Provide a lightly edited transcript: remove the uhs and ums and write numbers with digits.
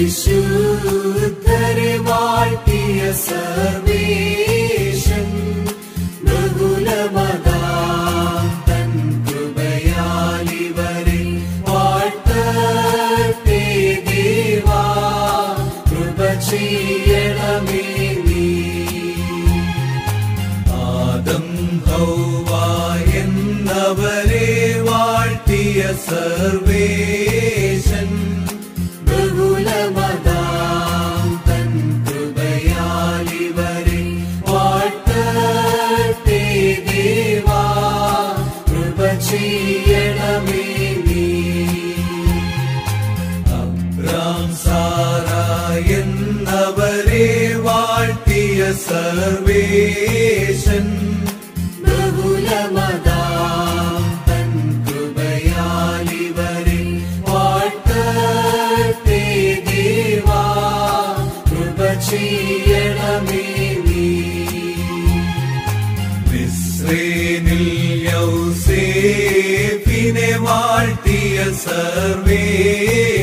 വിശുദ്ധരെ വാഴ്ത്തിയ സർവേശൻ ബഹുലമതാം തൻ കൃപയാൽ ഇവരെ വാഴ്ത്തട്ടെ ദേവാ. കൃപ ചെയ്യണമേ നീ. ആദം ഹൗവ എന്നവരെ വാഴ്ത്തിയ സർവേശൻ ബഹുലമതാം തൻ കൃപയാൽ ഇവരെ വാഴ്ത്തട്ടെ ദേവാ. കൃപ ചെയ്യണമേ നീ. അബ്രാം സാറ എന്നവരെ വാഴ്ത്തിയ സർവേശൻ ബഹുലമതാം തൻ കൃപയാൽ ഇവരെ വാഴ്ത്തട്ടെ ദേവാ. കൃപ ചെയ്യണമേ നീ. മിസ്രയീമിൽ യൗസേപ്പിനെ വാഴ്ത്തിയ സർവേ